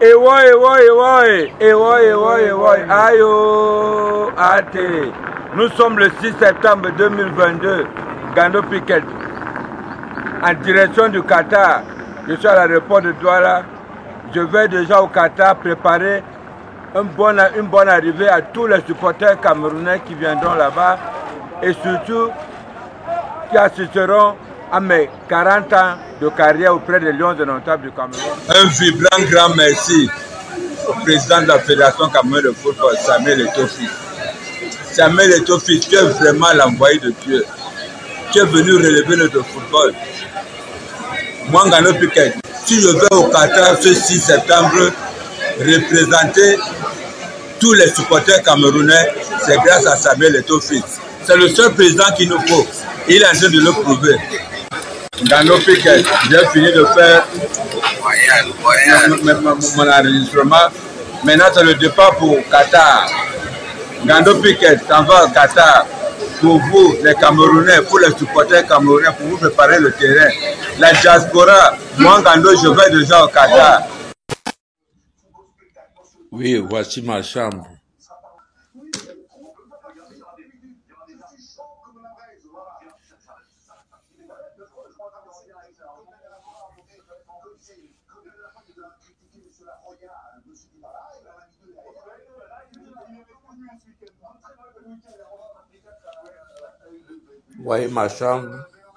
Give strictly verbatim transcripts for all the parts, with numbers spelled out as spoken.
Ewo, ewo, ewo, ewo, ewo, ewo, ayo, ate. Nous sommes le six septembre deux mille vingt-deux, Gando Piquet, en direction du Qatar. Je suis à l'aéroport de Douala. Je vais déjà au Qatar préparer un bon, une bonne arrivée à tous les supporters camerounais qui viendront là-bas et surtout qui assisteront à mes quarante ans de carrière auprès des Lions indomptables du Cameroun. Un vibrant grand merci au président de la Fédération camerounaise de football, Samuel Eto'o-Fils. Samuel Eto'o-Fils, tu es vraiment l'envoyé de Dieu. Tu es venu relever notre football. Moi, Gando Piquet, si je vais au Qatar ce six septembre, représenter tous les supporters camerounais, c'est grâce à Samuel Eto'o-Fils. C'est le seul président qu'il nous faut. Il est en train de le prouver. Gando Piquet, j'ai fini de faire mon enregistrement. Maintenant, c'est le départ pour Qatar. Gando Piquet s'en va au Qatar pour vous, les Camerounais, pour les supporters camerounais, pour vous préparer le terrain. La diaspora, moi, Gando, je vais déjà au Qatar. Oui, voici ma chambre. Vous voyez ma chambre.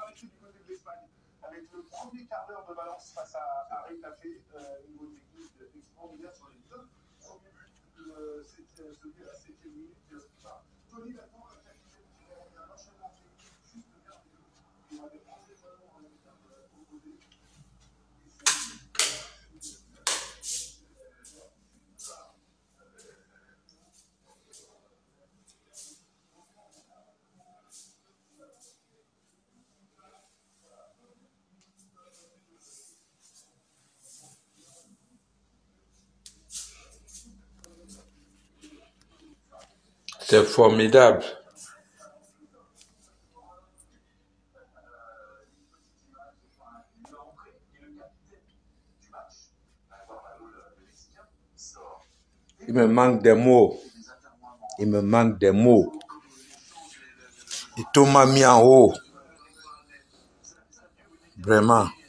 C'est formidable. Il me manque des mots. Il me manque des mots. Et tout m'a mis en haut. Vraiment.